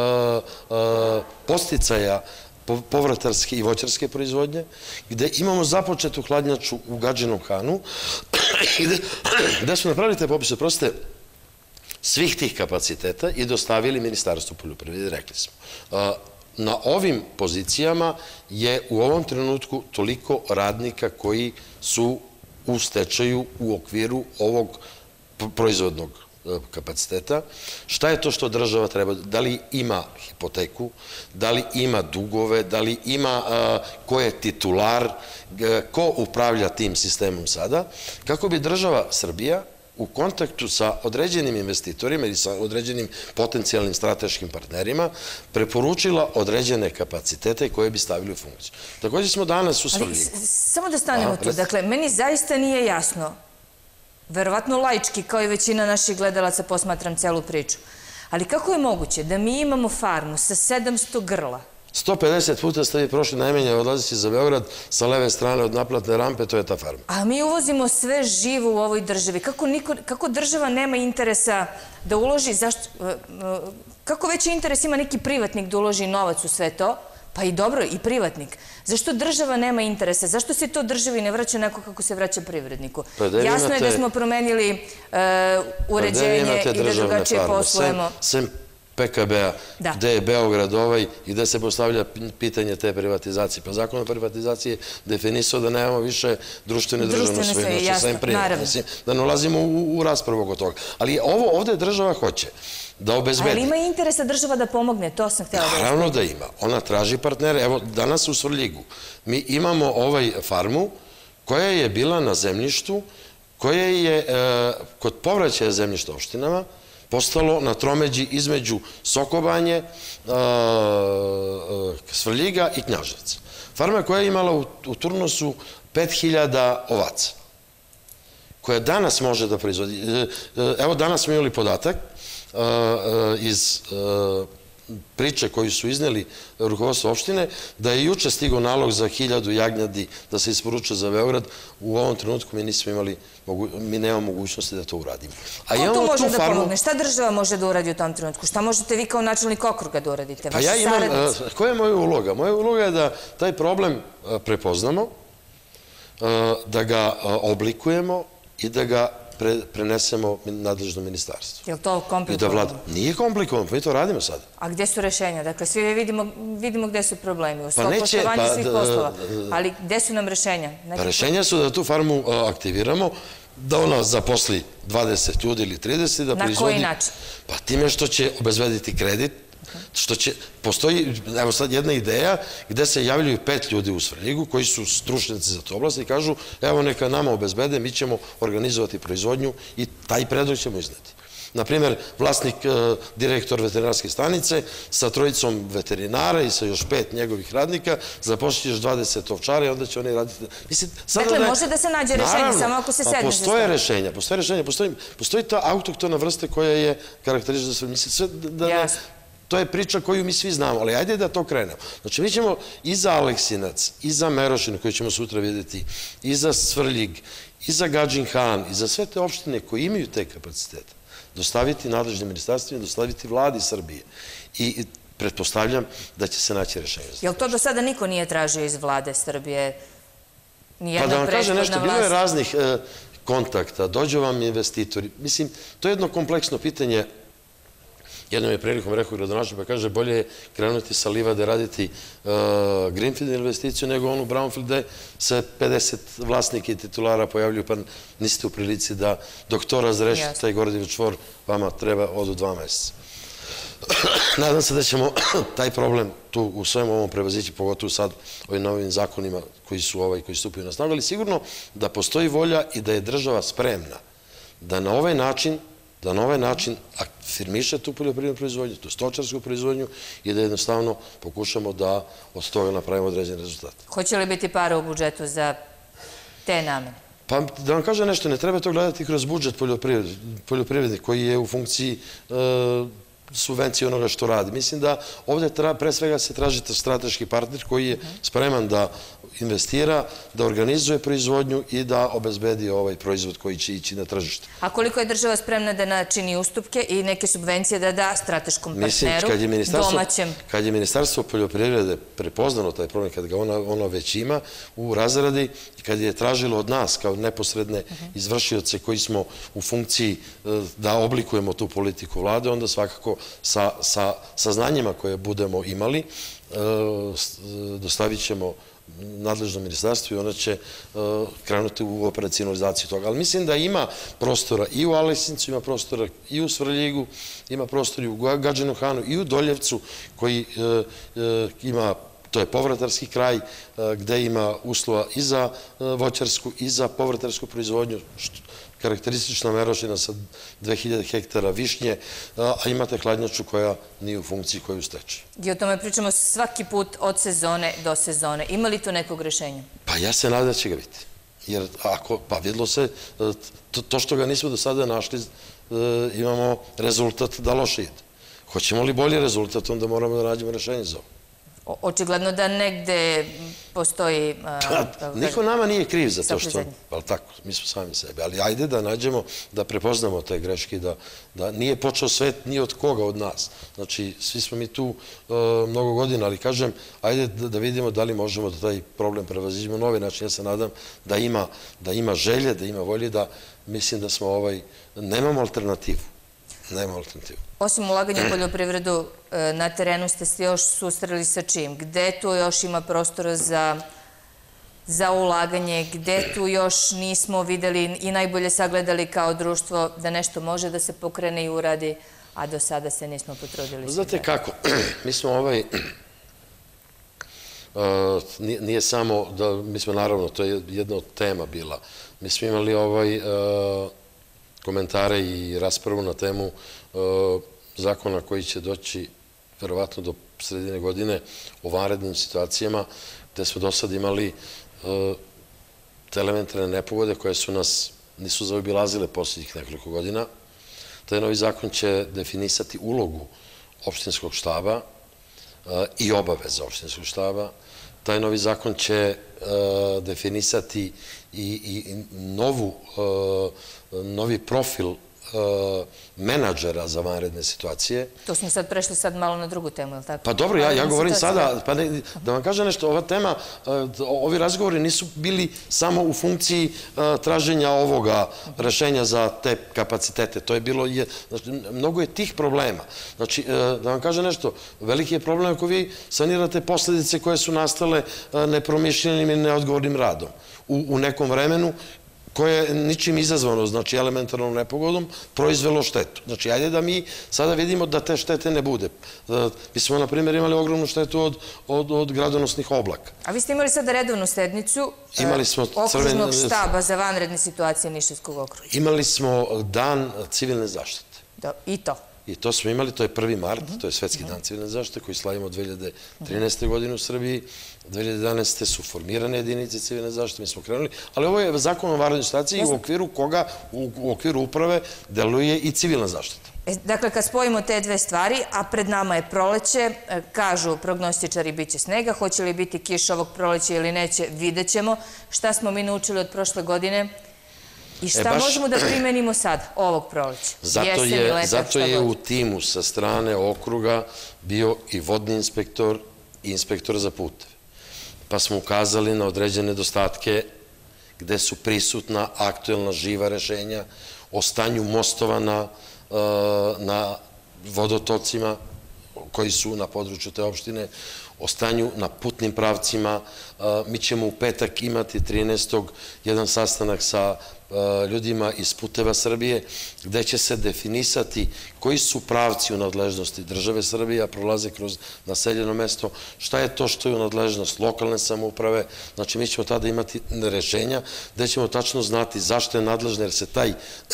podsticaja povrtarske i voćarske proizvodnje, gde imamo započetu hladnjaču u Gadžinom Hanu, gde smo napravili te popise, proste, svih tih kapaciteta i dostavili Ministarstvu poljoprivrede, rekli smo. Na ovim pozicijama je u ovom trenutku toliko radnika koji su u stečaju u okviru ovog proizvodnog kapaciteta. Šta je to što država treba? Da li ima hipoteku, da li ima dugove, da li ima ko je titular, ko upravlja tim sistemom sada, kako bi država Srbija u kontaktu sa određenim investitorima ili sa određenim potencijalnim strateškim partnerima preporučila određene kapacitete koje bi stavili u funkciju. Također smo danas u Svrljigu. Samo da stanemo tu. Dakle, meni zaista nije jasno, verovatno laički, kao i većina naših gledalaca, posmatram celu priču, ali kako je moguće da mi imamo farmu sa sedamsto grla? sto pedeset puta ste vi prošli najmenje odlazići za Beograd, sa leve strane od naplatne rampe, to je ta farma. A mi uvozimo sve živo u ovoj državi. Kako država nema interesa da uloži, kako veći interes ima neki privatnik da uloži novac u sve to, pa i dobro, i privatnik. Zašto država nema interesa? Zašto se to državi ne vraća onako kako se vraća privredniku? Jasno je da smo promenili uređenje i da drugačije poslujemo. Sem P K B-a, Da. gde je Beograd ovaj i gde se postavlja pitanje te privatizacije. Pa zakon o privatizaciji je definisao da nemamo više društvene državne Društvene svojine, svoje, što jasno, sam im prije. naravno. Mislim, da ne ulazimo u, u raspravu oko toga. Ali ovo ovde država hoće da obezbedi. Ali ima interesa država da pomogne, to sam htjela da Naravno da ima. Ona traži partnere. Evo, danas u Svrljigu mi imamo ovaj farmu koja je bila na zemljištu, koje je e, kod povraćaja zemljišta opštinama postalo na tromeđi između Sokobanje, e, e, Svrljiga i Knjaževca. Farma koja je imala u, u turnusu pet hiljada ovaca, koja danas može da proizvodi. E, e, evo, danas smo imali podatak e, e, iz e, priče koju su izneli rukovodstvo opštine, da je juče stigao nalog za hiljadu jagnjadi da se isporuče za Beograd. U ovom trenutku mi nismo imali, mi nemamo mogućnosti da to uradimo. Ko tu može da pomogne? Šta država može da uradi u tom trenutku? Šta možete vi kao načelnik okruga da uradite? Pa ja imam, koja je moja uloga? Moja uloga je da taj problem prepoznamo, da ga oblikujemo i da ga prenesemo nadležno ministarstvo. Je li to komplikovano? Nije komplikovano, pa mi to radimo sada. A gde su rešenja? Dakle, svi vidimo gde su problemi, u svog poštovanja svih poslova. Ali gde su nam rešenja? Pa rešenja su da tu farmu aktiviramo, da ona zaposli dvadeset ljudi ili trideset, da proizvodi... Na koji način? Pa time što će obezbediti kredit, što će, postoji, evo sad jedna ideja gde se javljaju pet ljudi u Svrljigu koji su stručnjaci za to oblast i kažu evo neka nama obezbede, mi ćemo organizovati proizvodnju i taj predlog ćemo izneti. Naprimjer, vlasnik, direktor veterinarske stanice sa trojicom veterinara i sa još pet njegovih radnika zapošlješ dvadeset ovčara i onda će oni raditi... Dakle, može da se nađe rešenje, samo ako se sedne za stvar. Postoje rešenja, postoje rešenja, postoji ta autoktona vrsta koja je karakteristična za sve. Mislim, to je priča koju mi svi znamo, ali ajde da to krenemo. Znači, mi ćemo i za Aleksinac, i za Merošinu, koju ćemo sutra vidjeti, i za Svrljig, i za Gadžin Han, i za sve te opštine koje imaju te kapacitete, dostaviti nadležnim ministarstvima, dostaviti vladi Srbije. I pretpostavljam da će se naći rešenje. Je li to do sada niko nije tražio iz vlade Srbije? Pa da vam kaže nešto, bilo je raznih kontakta, dođu vam investitori. Mislim, to je jedno kompleksno pitanje. Jednom je prilikom rekao gradonačelnik, pa kaže bolje je krenuti sa livade raditi greenfield investiciju nego onu brownfield gde se pedeset vlasnika i titulara pojavljuju pa niste u prilici da dok to razrešite taj Gordijev čvor vama treba od dva meseca. Nadam se da ćemo taj problem tu u svem ovom prevazići, pogotovo sad ovim novim zakonima koji su ovaj, koji stupaju na snagu, ali sigurno da postoji volja i da je država spremna da na ovaj način da na ovaj način afirmiše tu poljoprivrednu proizvodnju, tu stočarsku proizvodnju i da jednostavno pokušamo da od toga napravimo određen rezultat. Hoće li biti para u budžetu za te namene? Pa da vam kažem nešto, ne treba to gledati kroz budžet poljoprivrednik koji je u funkciji subvencije onoga što radi. Mislim da ovdje pre svega se traži strateški partner koji je spreman da investira, da organizuje proizvodnju i da obezbedi ovaj proizvod koji će ići na tržište. A koliko je država spremna da načini ustupke i neke subvencije da da strateškom partneru, domaćem? Kad je Ministarstvo poljoprivrede prepoznano taj problem, kad ga ono već ima u razradi i kad je tražilo od nas kao neposredne izvršioce koji smo u funkciji da oblikujemo tu politiku vlade, onda svakako sa znanjima koje budemo imali dostavit ćemo nadležno ministarstvo i ono će krenuti u operacionalizaciju toga. Ali mislim da ima prostora i u Aleksincu, ima prostora i u Svrljigu, ima prostora i u Gadžinu Hanu i u Doljevcu koji ima, to je povratarski kraj gde ima uslova i za voćarsku i za povrtarsku proizvodnju, karakteristična Merošina sa dve hiljade hektara višnje, a imate hladnjaču koja nije u funkciji, koja je u stečaju. I o tome pričamo svaki put od sezone do sezone. Ima li tu nekog rešenja? Pa ja se nadam da će ga biti. Jer ako, pa videlo se, to što ga nismo do sada našli, imamo rezultat da loše ide. Hoćemo li bolji rezultat, onda moramo da nađemo rešenje za ovo. Očigledno da negde postoji... Niko nama nije kriv za to što... Ali tako, mi smo sami sebe. Ali ajde da nađemo, da prepoznamo te greške, da nije počeo svet ni od koga od nas. Znači, svi smo mi tu mnogo godina, ali kažem, ajde da vidimo da li možemo da taj problem prevaziđemo na ovaj način. Ja se nadam da ima želje, da ima volje, da mislim da smo ovaj... Nemamo alternativu. Nema alternativu. Osim ulaganja u poljoprivredu, na terenu ste se još susreli sa čim? Gde tu još ima prostora za za ulaganje, gde tu još nismo videli i najbolje sagledali kao društvo da nešto može da se pokrene i uradi, a do sada se nismo potrudili? Znate kako, mi smo ovaj, nije samo da, mi smo naravno, to je jedna od tema bila, mi smo imali ovaj komentare i raspravu na temu zakona koji će doći verovatno do sredine godine o vanrednim situacijama, gde smo do sada imali te elementarne nepogode koje su nas, nisu zaobilazile poslednjih nekoliko godina. Taj novi zakon će definisati ulogu opštinskog štaba i obaveze opštinskog štaba. Taj novi zakon će definisati i novi profil menadžera za vanredne situacije. To smo sad prešli sad malo na drugu temu, je li tako? Pa dobro, ja govorim sada, pa da vam kažem nešto, ova tema, ovi razgovori nisu bili samo u funkciji traženja ovoga rešenja za te kapacitete. To je bilo, mnogo je tih problema. Znači, da vam kažem nešto, veliki je problem ako vi sanirate posledice koje su nastale nepromišljenim i neodgovornim radom u nekom vremenu, koje je ničim izazvano, znači elementarnom nepogodom, proizvelo štetu. Znači, ajde da mi sada vidimo da te štete ne bude. Mi smo, na primjer, imali ogromnu štetu od gradonosnih oblaka. A vi ste imali sada redovnu sednicu okružnog štaba za vanredne situacije Nišavskog okruga. Imali smo dan civilne zaštite. I to? I to smo imali, to je prvi mart, to je Svetski dan civilne zaštite koji slavimo dve hiljade trinaeste. godine u Srbiji. dve hiljade jedanaeste. su formirane jedinice civilne zaštite, mi smo krenuli, ali ovo je zakon o vanrednoj situaciji u okviru koga, u okviru uprave, deluje i civilna zaštita. Dakle, kad spojimo te dve stvari, a pred nama je proleće, kažu prognostičari bit će snega, hoće li biti kiš ovog proleća ili neće, vidjet ćemo. Šta smo mi naučili od prošle godine? I šta možemo da primenimo sad, ovog proleća? Zato je u timu sa strane okruga bio i vodni inspektor i inspektor za puteve. Pa smo ukazali na određene nedostatke gde su prisutna aktuelna živa rešenja o stanju mostova na vodotocima koji su na području te opštine, o stanju na putnim pravcima. Mi ćemo u petak imati trinaestog jedan sastanak sa ljudima iz Puteva Srbije, gde će se definisati koji su pravci u nadležnosti države Srbije, a prolaze kroz naseljeno mesto, šta je to što je u nadležnost lokalne samouprave. Znači, mi ćemo tada imati rešenja gde ćemo tačno znati zašto je nadležno, jer se taj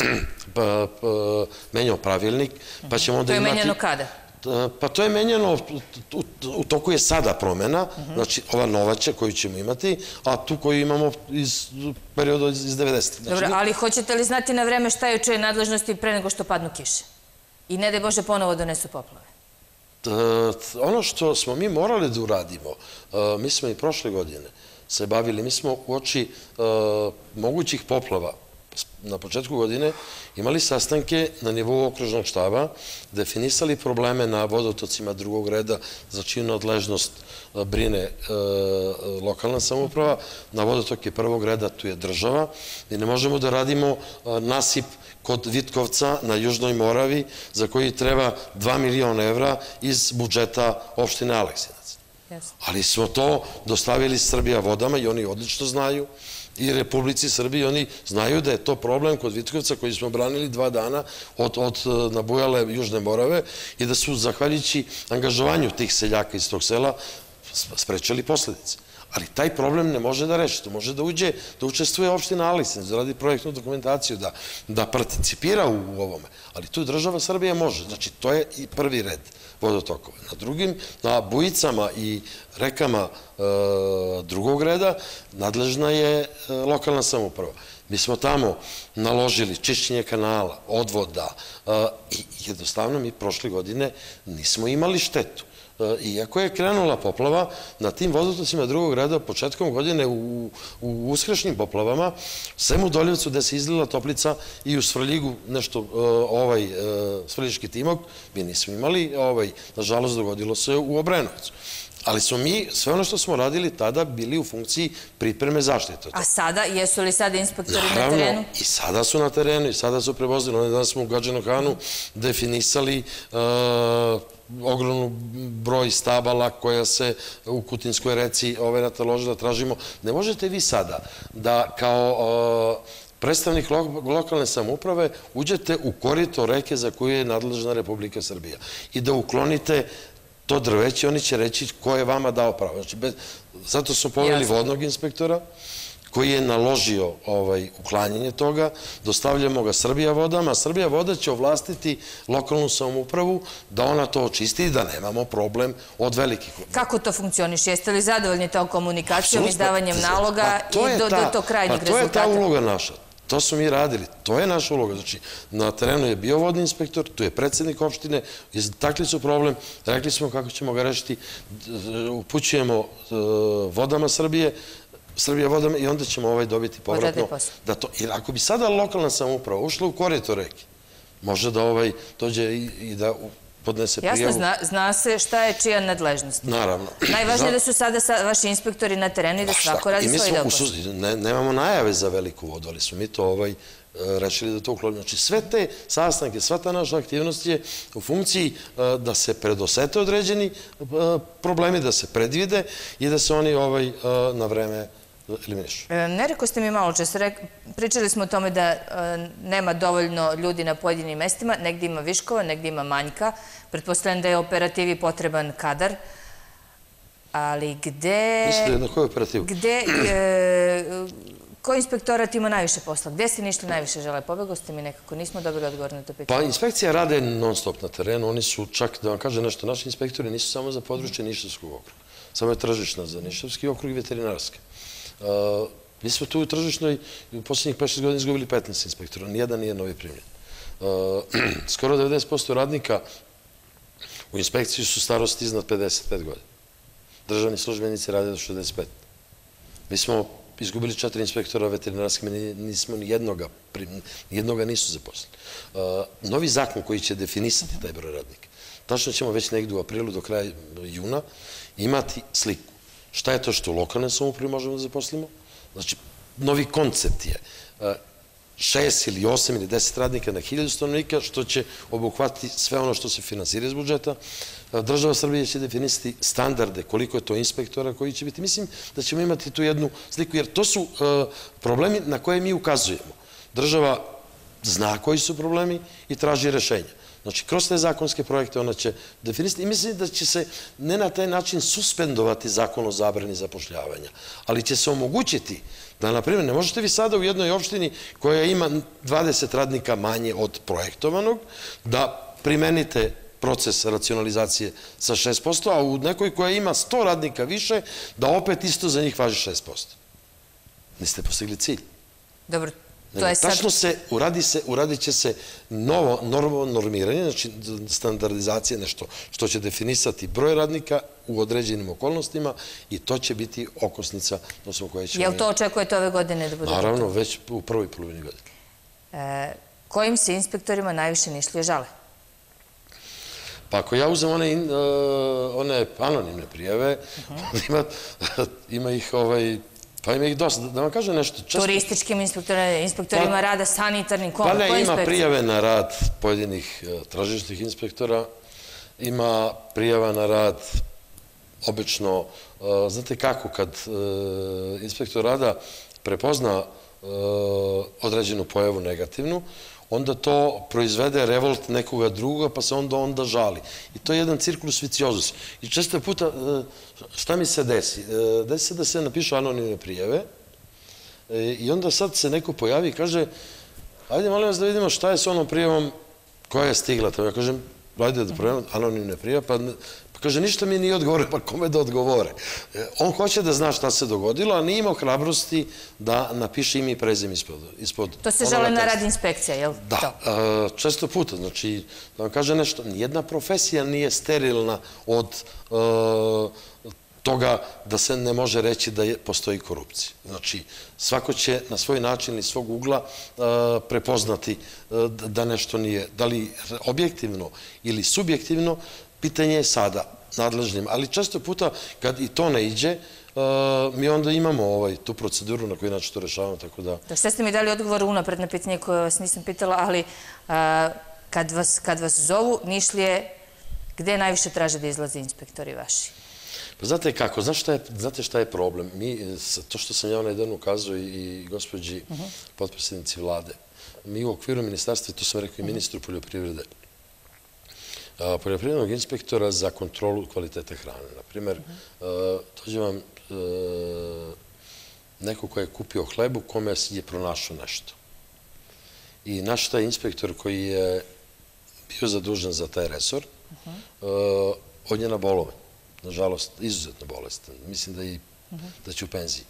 menjao pravilnik, pa ćemo onda imati... To je menjano kada? Pa to je menjano, u toku je sada promena, znači ova novaća koju ćemo imati, a tu koju imamo iz perioda iz devedesetih. Dobro, ali hoćete li znati na vreme šta je u čojoj nadležnosti pre nego što padnu kiše? I ne daj Bože ponovo donesu poplave? Ono što smo mi morali da uradimo, mi smo i prošle godine se bavili, mi smo u oči mogućih poplava na početku godine imali sastanke na nivou okružnog štaba, definisali probleme na vodotocima drugog reda, za čiju nadležnost brine lokalna samouprava, na vodotoke prvog reda tu je država, i ne možemo da radimo nasip kod Vitkovca na Južnoj Moravi, za koji treba dva miliona evra iz budžeta opštine Aleksinac. Ali smo to dostavili Srbija vodama i oni odlično znaju, i Republici Srbiji, oni znaju da je to problem kod Vitkovca koji smo branili dva dana od nabujale Južne Morave i da su, zahvaljujući angažovanju tih seljaka iz tog sela, sprečali posledice. Ali taj problem ne može da reši, to može da uđe, da učestvuje opština Aleksinac, da radi projektnu dokumentaciju, da participira u ovome. Ali tu država Srbije može, znači to je i prvi red vodotokova. Na drugim, na bujicama i rekama drugog reda, nadležna je lokalna samouprava. Mi smo tamo naložili čišćenje kanala, odvoda i jednostavno mi prošle godine nismo imali štetu. Iako je krenula poplava, na tim vodotocima drugog reda početkom godine u uskršnjim poplavama, sem u Doljevcu gde se izlila Toplica i u Svrljigu nešto, ovaj Svrljiški timok, mi nismo imali, nažalost dogodilo se u Obrenovcu. Ali smo mi, sve ono što smo radili tada, bili u funkciji pripreme zaštite. A sada, jesu li sada inspektori na Naravno, terenu? i sada su na terenu, i sada su prevozili. Oni danas smo u Gadžinom Hanu definisali ogromnu broj stabala koja se u Kutinskoj reci naloži da tražimo. Ne možete vi sada da kao predstavnik lokalne samouprave uđete u korito reke za koju je nadležna Republika Srbija i da uklonite to drveće, oni će reći ko je vama dao pravo. Znači, zato smo poveli vodnog inspektora koji je naložio uklanjanje toga, dostavljamo ga Srbija vodama, a Srbija voda će ovlastiti lokalnu samoupravu da ona to očisti i da nemamo problem od velikih. Kako to funkcioniš? Jeste li zadovoljni tom komunikacijom, izdavanjem naloga i do tog krajnjeg rezultata? Pa to je ta uloga naša. To smo mi radili. To je naša uloga. Znači, na terenu je bio vodni inspektor, tu je predsjednik opštine, iztakli su problem, rekli smo kako ćemo ga rešiti, upućujemo vodama Srbije, Srbija vodama i onda ćemo ovaj dobiti povratno. Jer ako bi sada lokalna samouprava ušla u korito reke, može da ovaj dođe i da podnese prijavu. Jasno, zna se šta je čija nadležnost. Naravno. Najvažnije je da su sada vaši inspektori na terenu i da svako radi svoj deo posla. Nemamo najave za veliku vodu, ali smo mi to rešili da to uklonimo. Znači, sve te sastanke, sva ta naša aktivnost je u funkciji da se predosete određeni problemi, da se predvide i da se oni na vreme eliminišu. Ne rekao ste mi malo čas, pričali smo o tome da nema dovoljno ljudi na pojedinim mestima, negdje ima viškova, negdje ima manjka, pretpostavljam da je operativi potreban kadar, ali gde... Mislite na koju operativu? Gde... Koji inspektorat ima najviše posla? Gde ste nišli najviše žele? Pobegao ste mi nekako, nismo dobili odgovor na to pitanje. Pa inspekcija rade non stop na terenu, oni su čak, da vam kažem nešto, naši inspektori nisu samo za područje Nišavskog okruga, samo je tržišna za Nišavski okrug i veterinarska. Mi smo tu u tržišnoj u posljednjih pet šest godina izgubili petnaest inspektora, nijedan nije novi primljen. Skoro devedeset posto radnika u inspekciji su starosti iznad pedeset pet godina. Državni službenici rade do šezdeset pet. Mi smo izgubili četiri inspektora veterinarske, nismo ni jednoga, ni jednoga nisu zaposlili. Novi zakon koji će definisati taj broj radnika, tačno ćemo već negdje u aprilu do kraja juna imati sliku. Šta je to što u lokalne samoupravi možemo da zaposlimo? Znači, novi koncept je šest ili osam ili deset radnika na hiljadu stanovnika, što će obuhvatiti sve ono što se finansira iz budžeta. Država Srbije će definisati standarde, koliko je to inspektora koji će biti. Mislim da ćemo imati tu jednu sliku, jer to su problemi na koje mi ukazujemo. Država zna koji su problemi i traži rešenja. Znači, kroz te zakonske projekte ona će definisati i mislim da će se ne na taj način suspendovati zakon o zabrani zapošljavanja, ali će se omogućiti da, na primjer, ne možete vi sada u jednoj opštini koja ima dvadeset radnika manje od projektovanog, da primenite proces racionalizacije sa šest posto, a u nekoj koja ima sto radnika više, da opet isto za njih važi šest posto. Niste postigli cilj. Dobro. Tačno se, uradit će se novo normiranje, znači standardizacija, nešto što će definisati broj radnika u određenim okolnostima i to će biti okosnica. Je li to očekujete ove godine da bude? Naravno, već u prvoj polovini godine. Kojim se inspektorima najviše nišlije žale? Pa ako ja uzem one anonimne prijave, ima ih ovaj... Pa ima ih dosta. Da vam kažem nešto... Turističkim inspektorima rada, sanitarnim, kome? Pa ne, ima prijave na rad pojedinih tržišnih inspektora, ima prijava na rad obično... Znate kako, kad inspektor rada prepozna određenu pojavu negativnu, onda to proizvede revolt nekoga druga, pa se onda onda žali. I to je jedan cirkulus viciozus. I često puta, šta mi se desi? Desi se da se napišu anonimne prijave i onda sad se neko pojavi i kaže, ajde molim vas da vidimo šta je s onom prijavom koja je stigla. Ja kažem, ajde da provjerimo anonimne prijave, pa kaže, ništa mi nije odgovore, pa kome da odgovore? On hoće da zna šta se dogodilo, a nije imao hrabrosti da napiše ime i prezime ispod... To se žele na rad inspekcija, je li to? Da, često puta. Znači, da vam kaže nešto, nijedna profesija nije sterilna od toga da se ne može reći da postoji korupcija. Znači, svako će na svoj način iz svog ugla prepoznati da nešto nije, da li objektivno ili subjektivno. Pitanje je sada, nadležnim. Ali često puta, kad i to ne iđe, mi onda imamo tu proceduru na koji način to rešavamo, tako da... Sve ste mi dali odgovor unapred na pitanje koje vas nisam pitala, ali kad vas zovu Nišlije, gde najviše traže da izlaze inspektori vaši? Pa znate kako, znate šta je problem? Mi, to što sam ja onaj dan ukazao i gospođi potpredsjednici vlade, mi u okviru ministarstva, to sam rekao i ministru poljoprivrede, poljoprivrednog inspektora za kontrolu kvalitete hrane. Naprimer, dođe vam neko ko je kupio hleb u kome je pronašao nešto. I naš taj inspektor koji je bio zadužen za taj resor, on je na bolovanju. Nažalost, izuzetno bolestan. Mislim da će u penziji.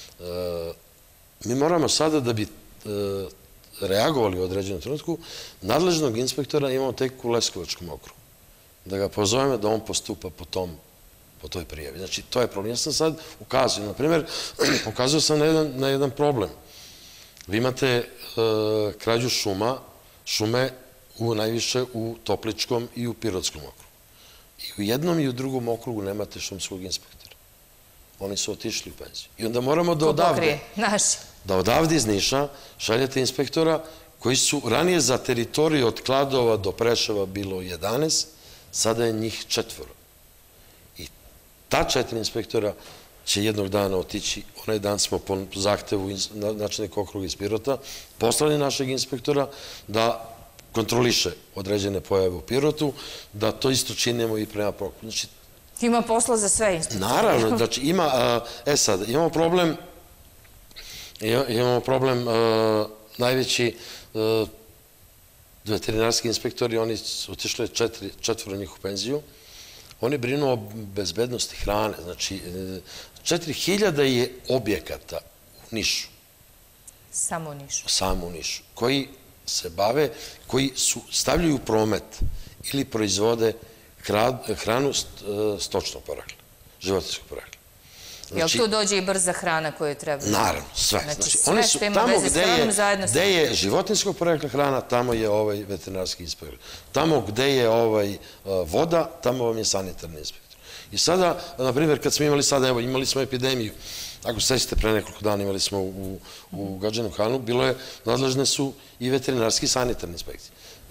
Mi moramo sada da bi reagovali u određenom trenutku, nadležnog inspektora imamo tek u Leskovačkom okrugu. Da ga pozovemo da on postupa po tom, po toj prijavi. Znači, to je problem. Ja sam sad ukazao, na primjer, ukazao sam na jedan problem. Vi imate krađu šuma, šume najviše u Topličkom i u Pirotskom okrugu. I u jednom i u drugom okrugu nemate šumskog inspektora. Oni su otišli u penziju. I onda moramo da odavde, da odavde iz Niša šaljete inspektora koji su ranije za teritoriju od Kladova do Preševa bilo jedanaest, sada je njih četvoro. I ta četiri inspektora će jednog dana otići. Onaj dan smo po zahtevu načelnika okruga iz Pirota poslali našeg inspektora da kontroliše određene pojave u Pirotu, da to isto činimo i prema Prokuplju. Ima posla za sve inspektore. Naravno, znači ima, e sad, imamo problem, imamo problem najveći veterinarski inspektori, oni su otišli četvoro njih u penziju, oni brinu o bezbednosti hrane, znači četiri hiljade je objekata u Nišu. Samo u Nišu. Samo u Nišu, koji se bave, koji stavljaju u promet ili proizvode hranu stočnog porekla, životinjskog porekla. Jel tu dođe i brza hrana koju treba? Naravno, sve. Sve što ima veze s hranom zajedno sa... Gde je životinjskog porekla hrana, tamo je ovaj veterinarski inspektor. Tamo gde je voda, tamo vam je sanitarni inspektor. I sada, na primjer, kad smo imali sada, evo, imali smo epidemiju, ako se sećate, pre nekoliko dana imali smo u Gadžinom Hanu, bilo je, nadležne su i veterinarski i sanitarni inspekcije.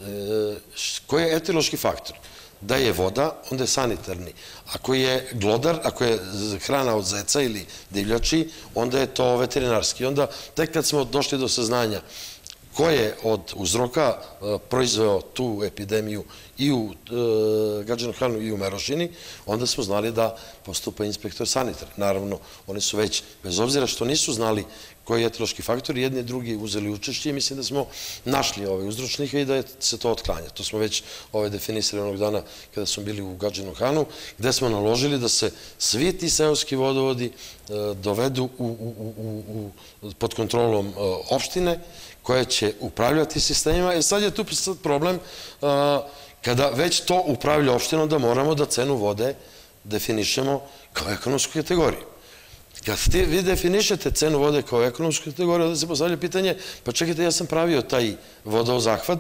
Koji je etiološki faktor? Da je voda, onda je sanitarni. Ako je glodar, ako je hrana od zeca ili divljači, onda je to veterinarski. Onda, tek kad smo došli do saznanja ko je od uzroka proizveo tu epidemiju i u Gadžinom Hanu i u Merošini, onda smo znali da postupa inspektor sanitar. Naravno, oni su već, bez obzira što nisu znali koji je etiološki faktor, jedni i drugi uzeli učešće i mislim da smo našli ove uzročnike i da se to otklanja. To smo već definisali onog dana kada smo bili u Gadžinom Hanu, gde smo naložili da se svi ti seoski vodovodi dovedu pod kontrolom opštine koja će upravljati sistemima. E sad je tu problem, kada već to upravlja opštinom, da moramo da cenu vode definišemo kao ekonomsku kategoriju. Kad vi definišete cenu vode kao ekonomsku kategoriju, onda se postavlja pitanje, pa čekajte, ja sam pravio taj vodozahvat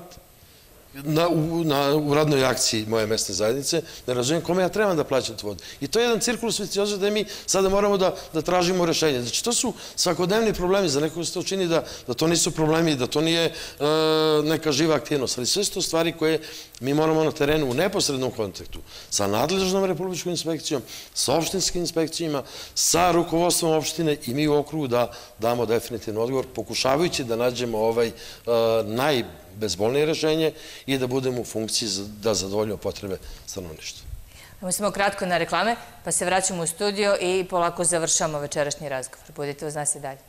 u radnoj akciji moje mesne zajednice, ne razumijem kome ja trebam da plaćam tu vodu. I to je jedan cirkulus vicioza da mi sada moramo da tražimo rešenje. Znači, to su svakodnevni problemi. Za nekog se to čini da to nisu problemi, da to nije neka živa aktivnost. Ali sve su to stvari koje mi moramo na terenu u neposrednom kontaktu sa nadležnom republičkom inspekcijom, sa opštinskim inspekcijama, sa rukovodstvom opštine i mi u okrugu da damo definitivno odgovor, pokušavajući da nađemo ovaj najbezbolnije rešenje i da budemo u funkciji da zadovoljimo potrebe stanovništva. Mi smo kratko na reklame, pa se vraćamo u studio i polako završamo večerašnji razgovor. Budite uz nas i dalje.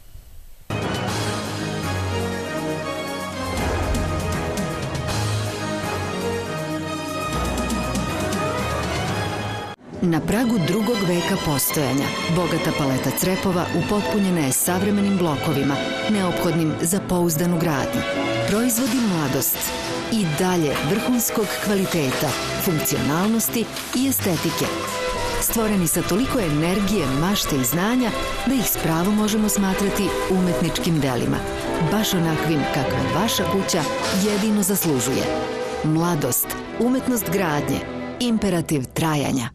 Na pragu drugog veka postojanja, bogata paleta crepova upotpunjena je savremenim blokovima, neophodnim za pouzdanu gradnju. Proizvodi mladost i dalje vrhunskog kvaliteta, funkcionalnosti i estetike. Stvoreni sa toliko energije, mašte i znanja da ih s pravom možemo smatrati umetničkim delima. Baš onakvim kakve vaša kuća jedino zaslužuje. Mladost, umetnost gradnje imperativ trajanja.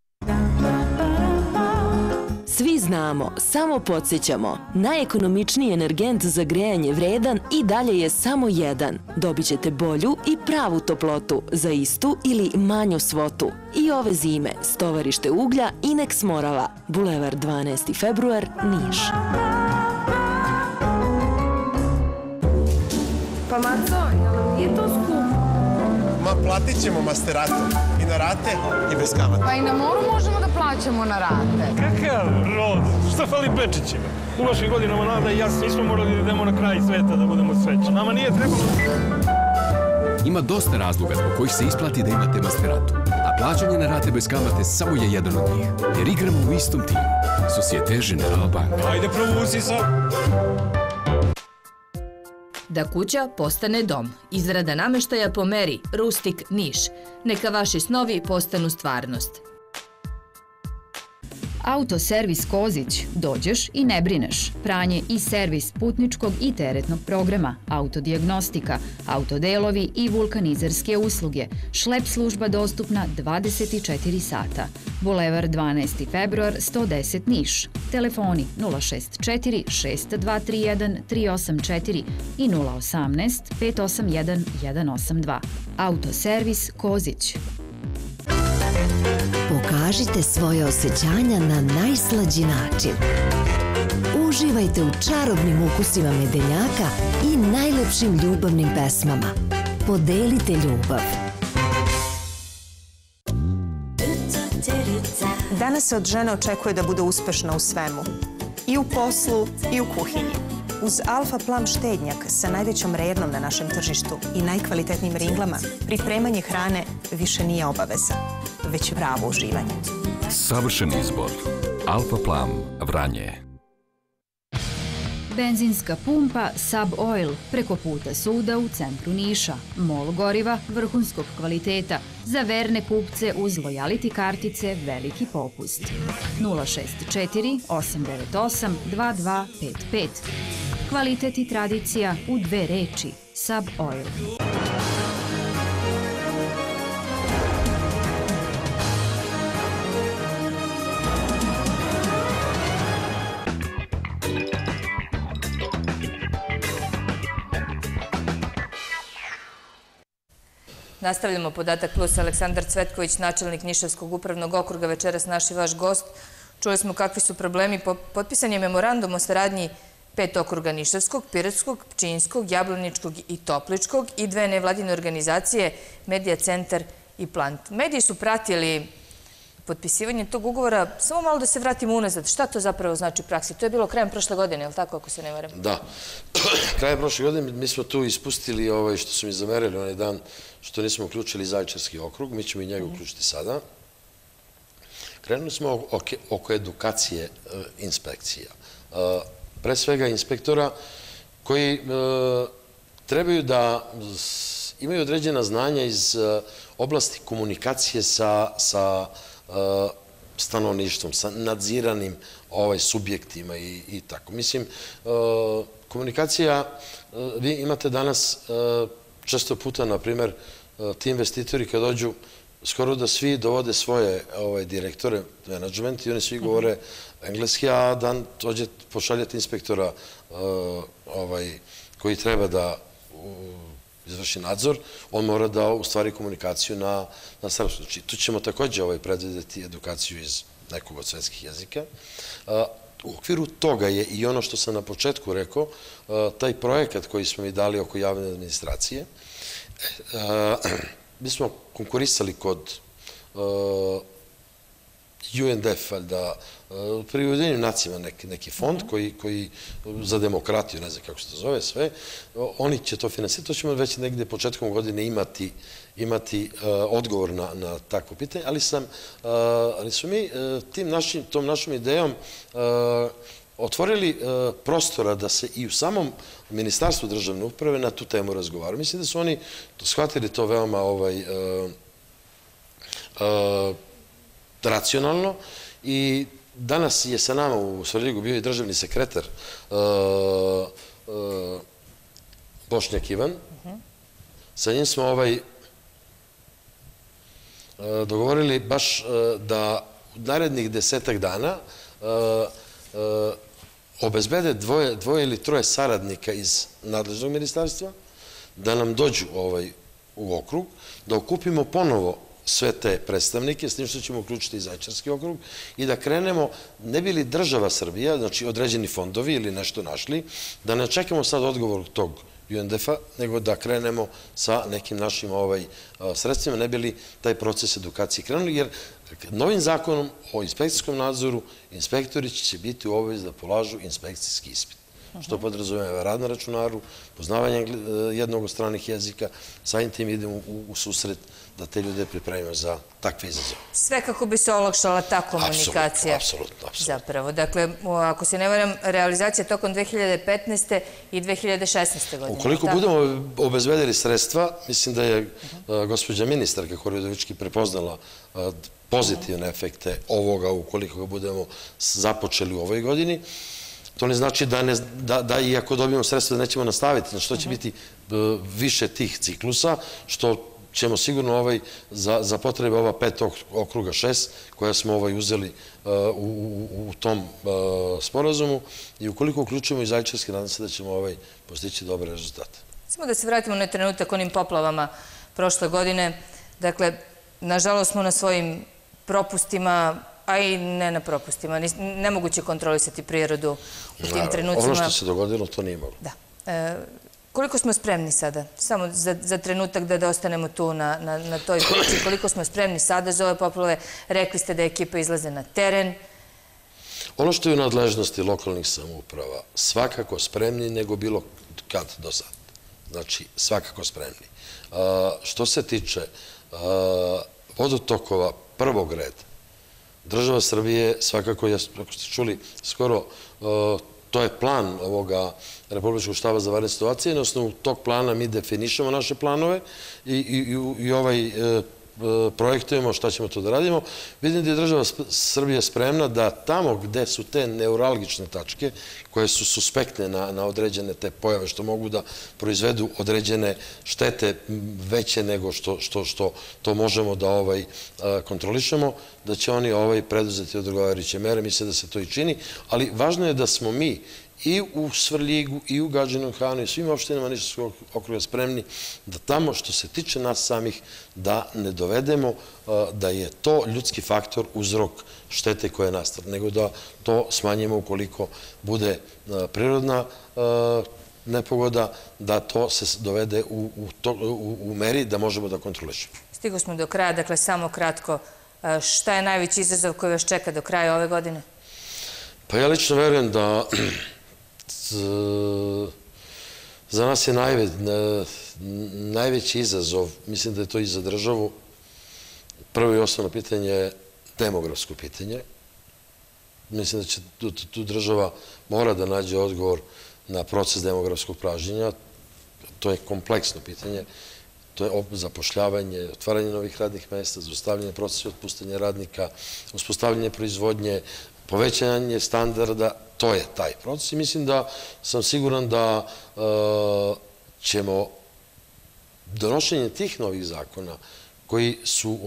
Svi znamo, samo podsjećamo, najekonomičniji energent za grejanje vredan i dalje je samo jedan. Dobit ćete bolju i pravu toplotu za istu ili manju svotu. I ove zime, stovarište uglja Inex Morava, Bulevar dvanaesti februar, Niš. Pa Maco, je to skupo? Ma platit ćemo Masteratom i na rate i bez kamata. Pa i na moru možemo da plaćamo na rate. Kakav rod? Šta fali Bečićima? U vašim godinama Nada i ja nismo morali da idemo na kraj sveta da budemo srećni. Nama nije trebalo... Ima dosta razloga zbog kojih se isplati da imate Masteratu. A plaćanje na rate bez kamate samo je jedan od njih. Jer igramo u istom timu. Societe Generale Banka. Ajde, provuci sad! Da kuća postane dom. Izrada nameštaja po meri Rustik Niš. Neka vaši snovi postanu stvarnost. Autoservis Kozić. Dođeš i ne brineš. Pranje i servis putničkog i teretnog programa, autodijagnostika, autodelovi i vulkanizerske usluge. Šlep služba dostupna dvadeset četiri sata. Bulevar dvanaesti februar sto deset Niš. Telefoni nula šest četiri šest dva tri jedan tri osam četiri i nula osamnaest pet osam jedan jedan osam dva. Autoservis Kozić. Pokažite svoje osjećanja na najslađi način. Uživajte u čarobnim ukusima medenjaka i najlepšim ljubavnim pesmama. Podelite ljubav. Danas se od žene očekuje da bude uspešna u svemu. I u poslu, i u kuhinji. Uz Alfa Plam štednjak sa najvećom rednom na našem tržištu i najkvalitetnijim ringlama, pripremanje hrane više nije obaveza, već pravo uživanje. Savršen izbor. Alfa Plam, Vranje. Benzinska pumpa Sub Oil preko puta suda u centru Niša. Mol goriva vrhunskog kvaliteta. Za verne kupce uz lojality kartice veliki popust. nula šest četiri osam devet osam dva dva pet pet. Kvalitet i tradicija u dve reči. Sub Oil. Nastavljamo Podatak plus. Aleksandar Cvetković, načelnik Nišavskog upravnog okruga, večeras naš i vaš gost. Čuli smo kakvi su problemi. Potpisan je memorandum o saradnji pet okruga Nišavskog, Pirotskog, Pčinjskog, Jablaničkog i Topličkog i dve nevladine organizacije, Medija centar i Plant. Mediji su pratili potpisivanje tog ugovora. Samo malo da se vratimo unazad. Šta to zapravo znači u praksi? To je bilo krajem prošle godine, je li tako, ako se ne varam? Da. Krajem prošle godine mi smo tu ispustili ovaj što su mi zamerili onaj dan što nismo uključili Zaječarski okrug. Mi ćemo i njega uključiti sada. Krenuli smo oko edukacije inspekcija. Pre svega inspektora koji trebaju da imaju određena znanja iz oblasti komunikacije sa stanovništvom, sa nadziranim subjektima i tako. Mislim, komunikacija, vi imate danas često puta, na primjer, ti investitori kad dođu, skoro da svi dovode svoje direktore, menadžment, i oni svi govore engleski, a dan dođe pošaljati inspektora koji treba da izvrši nadzor, on mora da ustvari komunikaciju na srpskom. Znači, tu ćemo također predvideti edukaciju iz nekog od svetskih jezika. U okviru toga je i ono što sam na početku rekao, taj projekat koji smo mi dali oko javne administracije. Mi smo konkurisali kod U N D F, pri Ujedinjenim nacijama neki fond koji za demokratiju, ne znam kako se to zove, sve, oni će to finansirati, to ćemo već negde početkom godine imati odgovor na takvo pitanje, ali su mi tom našom idejom otvorili prostora da se i u samom Ministarstvu državne uprave na tu temu razgovaraju. Mislim da su oni shvatili to veoma racionalno i danas je sa nama u Svrljigu bio i državni sekretar Bošnjak Ivan. Sa njim smo dogovorili baš da u narednih desetak dana obezbede dvoje ili troje saradnika iz nadležnog ministarstva, da nam dođu u okrug, da okupimo ponovo sve te predstavnike, s tim što ćemo uključiti i Zaječarski okrug, i da krenemo, ne bi li država Srbija, znači određeni fondovi ili nešto našli, da ne čekamo sad odgovor tog U N D F-a, nego da krenemo sa nekim našim sredstvima, ne bi li taj proces edukacije krenuli, jer novim zakonom o inspekcijskom nadzoru inspektori će biti u obavezi da polažu inspekcijski ispit, što podrazumeva rad na računaru, poznavanje jednog od stranih jezika, samim tim idemo u susret da te ljude pripremimo za takve izazove. Sve kako bi se olakšala ta komunikacija. Apsolutno, apsolutno. Zapravo, dakle, ako se ne varam, realizacija tokom dve hiljade petnaeste i dve hiljade šesnaeste godine. Ukoliko budemo obezbedili sredstva, mislim da je gospođa ministarka Kori Udovički prepoznala pozitivne efekte ovoga ukoliko ga budemo započeli u ovoj godini. To ne znači da i ako dobijemo sredstva da nećemo nastaviti, na što će biti više tih ciklusa, što ćemo sigurno za potrebe ova pet okruga šest, koja smo uzeli u tom sporazumu, i ukoliko uključujemo i Zaječarski, nadam se da ćemo postići dobre rezultate. Samo da se vratimo na trenutak onim poplavama prošle godine. Dakle, nažalost smo na svojim propustima, a i ne na propustima. Nemoguće kontrolisati prirodu u tim trenucima. Ono što se dogodilo, to nije moglo. Da. Koliko smo spremni sada? Samo za trenutak da ostanemo tu na toj priči. Koliko smo spremni sada za ove poplave? Rekli ste da ekipa izlaze na teren. Ono što je u nadležnosti lokalnih samouprava, svakako spremni nego bilo kad do sad. Znači, svakako spremni. Što se tiče vodotokova prvog reda, država Srbije svakako, ako ste čuli, skoro to je plan ovoga Republičkog štaba za vanredne situacije. Na osnovu tog plana mi definišemo naše planove i ovaj projektujemo šta ćemo to da radimo. Vidim da je država Srbije spremna da tamo gde su te neuralgične tačke, koje su suspektne na određene te pojave, što mogu da proizvedu određene štete veće nego što to možemo da kontrolišemo, da će oni preduzeti odgovarajuće mere. Mislim da se to i čini, ali važno je da smo mi i u Svrljigu, i u Gadžinom Hanu, i svim opštinama Nišavskog okruga spremni da tamo, što se tiče nas samih, da ne dovedemo da je to ljudski faktor, uzrok štete koje nastane, nego da to smanjimo ukoliko bude prirodna nepogoda, da to se dovede u meri da možemo da kontrolišemo. Stigo smo do kraja, dakle, samo kratko. Šta je najveći izazov koji vas čeka do kraja ove godine? Pa ja lično verujem da za nas je najveći izazov, mislim da je to i za državu, prvo i osnovno pitanje je demografsko pitanje. Mislim da će tu država mora da nađe odgovor na proces demografskog pražnjenja. To je kompleksno pitanje. To je zapošljavanje, otvaranje novih radnih mesta, zaustavljanje procesa otpuštanja radnika, uspostavljanje proizvodnje, povećanje standarda, to je taj proces. I mislim da sam siguran da ćemo donošenje tih novih zakona koji su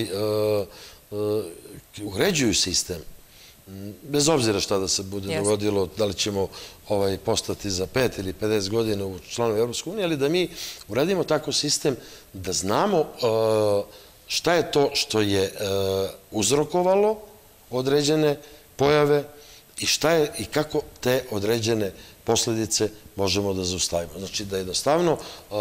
uređuju sistem, bez obzira šta da se bude dogodilo, da li ćemo postati za pet ili pedeset godina u članovi Evropske unije, ali da mi uradimo tako sistem da znamo šta je to što je uzrokovalo određene pojave i šta je i kako te određene posledice možemo da zaustavimo. Znači da jednostavno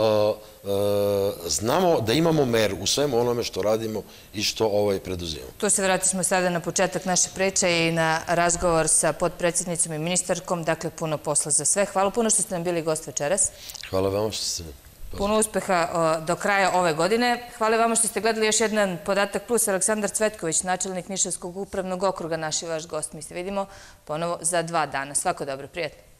znamo da imamo meru u svemu onome što radimo i što preduzimamo. Tu se vratismo sada na početak naše priče i na razgovor sa potpredsjednicom i ministarkom. Dakle, puno posla za sve. Hvala puno što ste nam bili gost večeras. Hvala vama što ste... Puno uspeha do kraja ove godine. Hvala vama što ste gledali još jedan Podatak plus. Aleksandar Cvetković, načelnik Nišavskog upravnog okruga, naš i vaš gost. Mi se vidimo ponovo za dva dana. Svako dobro, prijatno.